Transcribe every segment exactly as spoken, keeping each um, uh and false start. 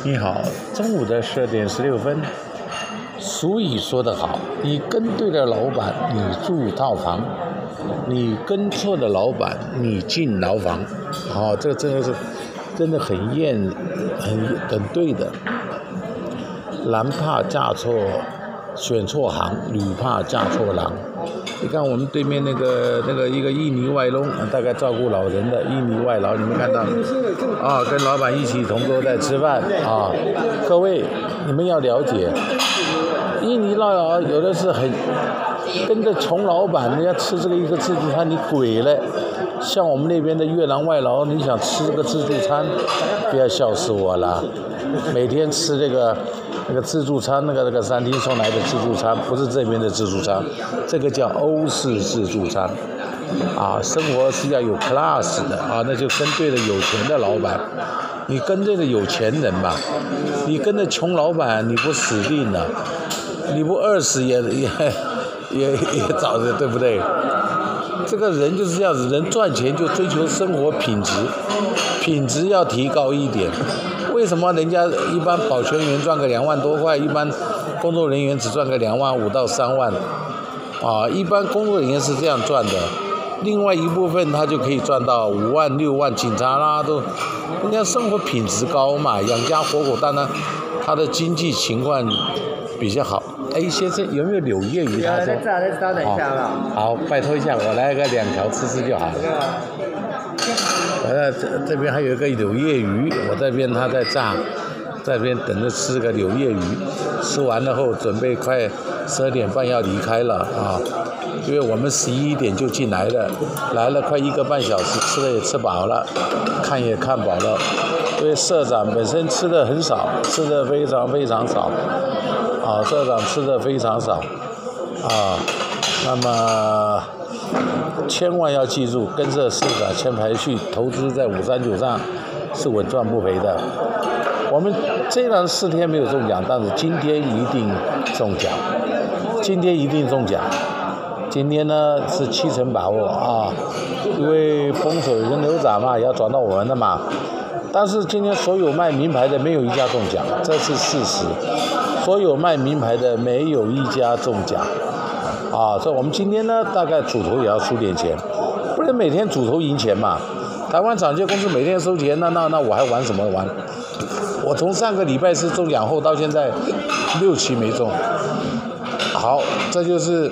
你好，中午的十二点十六分。俗语说得好，你跟对了老板，你住套房；你跟错了老板，你进牢房。好、哦，这个真的是真的很验很很对的。男怕嫁错选错行，女怕嫁错郎。你看我们对面那个那个一个印尼外佣，大概照顾老人的印尼外劳，你们看到啊，跟老板一起同桌在吃饭啊。各位，你们要了解，印尼外劳有的是很跟着穷老板，人家吃这个一个自助餐，你鬼了。像我们那边的越南外劳，你想吃这个自助餐，不要笑死我了。每天吃这个那个自助餐，那个那个餐厅送来的自助餐，不是这边的自助餐，这个叫欧式自助餐。啊，生活是要有 class 的啊，那就跟对了有钱的老板，你跟对了有钱人嘛，你跟着穷老板，你不死定了，你不饿死也也也也早的，对不对？这个人就是这样子，人赚钱就追求生活品质，品质要提高一点。为什么人家一般保全员赚个两万多块，一般工作人员只赚个两万五到三万？啊，一般工作人员是这样赚的，另外一部分他就可以赚到五万六万，警察啦都，人家生活品质高嘛，养家活口，当然他的经济情况比较好。哎，先生有没有柳叶鱼？他说。 在这，再稍等一下吧。 好，拜托一下，我来个两条吃吃就好了。我在这这边还有一个柳叶鱼，我这边他在炸，这边等着吃个柳叶鱼。吃完了后，准备快十二点半要离开了啊，因为我们十一点就进来了，来了快一个半小时，吃的也吃饱了，看也看饱了。因为社长本身吃的很少，吃的非常非常少。啊，社长吃的非常少，啊，那么千万要记住，跟着社长签排序投资在五三九上是稳赚不赔的。我们虽然四天没有中奖，但是今天一定中奖，今天一定中奖。今天呢是七成把握啊，因为风水跟牛展嘛也要转到我们的嘛。但是今天所有卖名牌的没有一家中奖，这是事实。所有卖名牌的没有一家中奖，啊，所以我们今天呢，大概主头也要出点钱，不能每天主头赢钱嘛。台湾厂械公司每天收钱，那那那我还玩什么玩？我从上个礼拜四中奖后到现在六期没中。好，这就是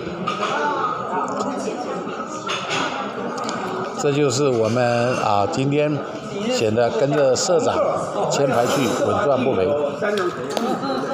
这就是我们啊今天显得跟着社长签牌去稳赚不赔。